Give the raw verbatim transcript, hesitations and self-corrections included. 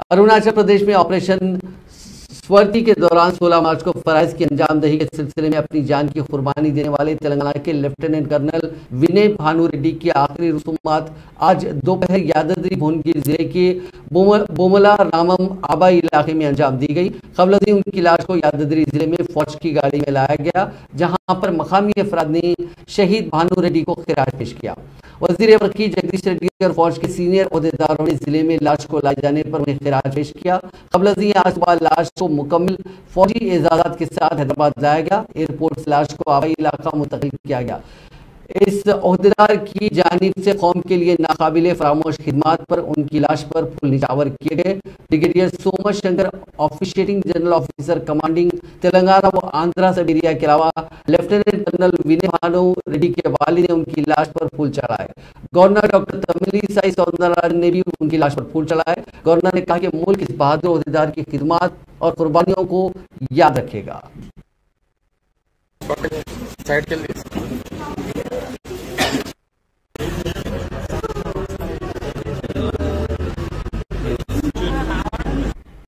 अरुणाचल प्रदेश में ऑपरेशन स्वर्ति के दौरान सोलह मार्च को फराइज की अंजामदही के सिलसिले में अपनी जान की कुर्बानी देने वाले तेलंगाना के लेफ्टिनेंट कर्नल विनय भानु रेड्डी की आखिरी रसूमात आज दोपहर यादाद्री भुवनगिरी जिले के बोमला रामम आबाई इलाके में अंजाम दी गई। कबल उनकी लाश को यादाद्री जिले में फौज की गाड़ी में लाया गया, जहां पर मकामी अफराद ने शहीद भानु रेड्डी को खिराज पेश किया। वजीर वकील जगदीश रेड्डी और फौज के सीनियर अहदेदारों ने जिले में लाश को लाए जाने पर उन्हें खिराज पेश किया। कबल आज सुबह लाश को मुकम्मल फौजी एजाज़ात के साथ हैदराबाद लाया गया। एयरपोर्ट से लाश को आबाई इलाका मुंतकिल किया गया। इस अहदेदार की जानिब से कौम के लिए नाकाबिले फरामोश खिदमात पर उनकी लाश पर फूल निछावर किए गए। Brigadier Somesh Shankar, officiating general officer commanding Telangana व आंध्रा सबेरिया के अलावा लेफ्टिनेंट कर्नल विनय भानु रेड्डी के वालिद ने उनकी लाश पर फूल चढ़ाए। गवर्नर डॉक्टर तमिलिसाई सौंदरराजन ने भी उनकी लाश पर फूल चढ़ाए। गवर्नर ने कहा कि मुल्क इस बहादुर अहदेदार की खिदमात और कुर्बानियों को याद रखेगा।